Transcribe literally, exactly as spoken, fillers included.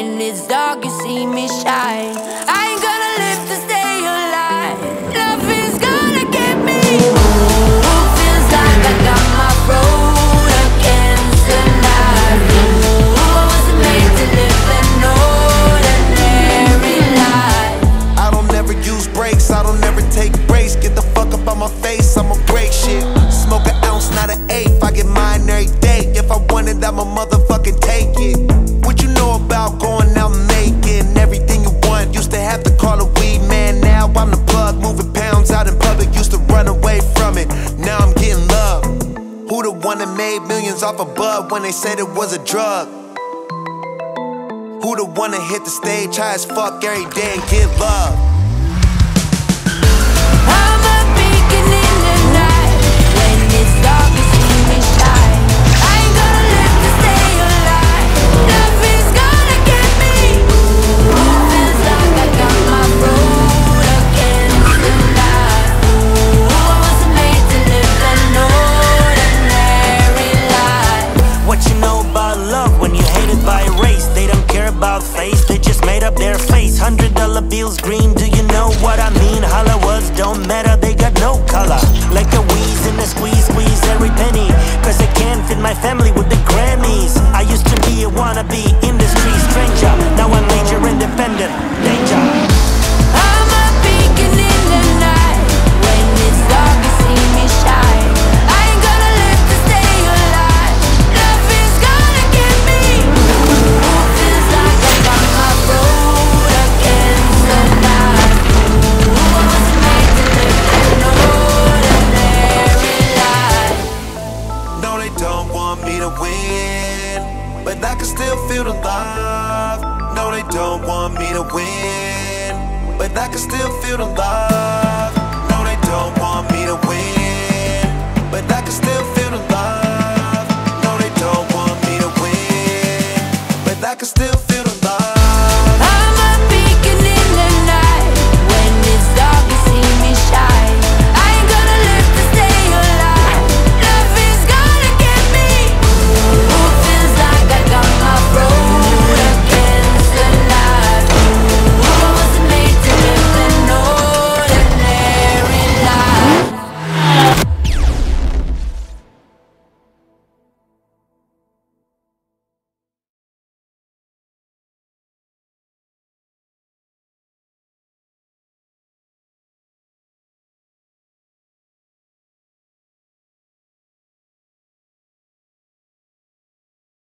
When it's dark, you see me shine. I ain't gonna live to stay alive. Love is gonna get me. Ooh, feels like I got my road against the night. Ooh, I wasn't made to live an ordinary life. I don't never use brakes, I don't never take breaks. Get the fuck up on my face, I'ma break shit. Smoke an ounce, not an eighth, I get mine every day. If I want it, I'ma motherfucking take it. What you know about going out and making everything you want? Used to have to call a weed man, now I'm the plug. Moving pounds out in public, used to run away from it. Now I'm getting love. Who the one that made millions off a bud when they said it was a drug? Who the one that hit the stage high as fuck every day and get love? I'm a beacon in the night. When it's dark, you see me shine. I ain't gonna live to stay alive. Love is gonna get me. Ooh, feels like I got my road against the night. Ooh, I wasn't made to live an ordinary life. What you know about love when you're hated by race? They don't care about face, they just made up their face. Hundred dollar bills green, do you know what I mean? Holla words don't matter, they got no color. Like a wheeze in a squeeze, squeeze every penny. Cause I can't fit my family with the Grammys. I used to be a wannabe industry stranger. Now I'm major independent, danger. I'm a beacon in the night. When it's dark, you see me shine. I ain't gonna live to stay alive. Love is gonna get me. Ooh, feels like I got my road against the night. Ooh, I wasn't made to live an ordinary life. No, they don't want me to win, but I can still feel the love. No, they don't want me to win, but I can still feel the love. No, they don't want me to win, but I can still feel the love. No, they don't want me to win, but I can still